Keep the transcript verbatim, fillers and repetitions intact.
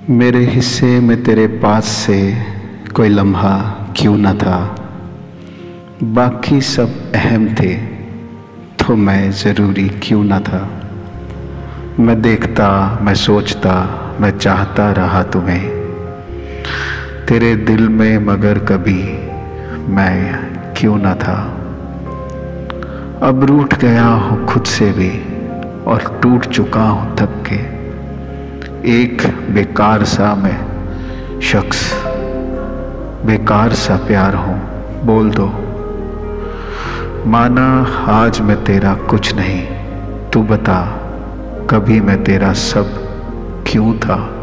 मेरे हिस्से में तेरे पास से कोई लम्हा क्यों न था। बाकी सब अहम थे तो मैं ज़रूरी क्यों न था। मैं देखता, मैं सोचता, मैं चाहता रहा तुम्हें तेरे दिल में, मगर कभी मैं क्यों न था। अब रूठ गया हूँ खुद से भी और टूट चुका हूँ थक के। एक बेकार सा मैं शख्स, बेकार सा प्यार हूँ, बोल दो। माना आज मैं तेरा कुछ नहीं, तू बता कभी मैं तेरा सब क्यों था।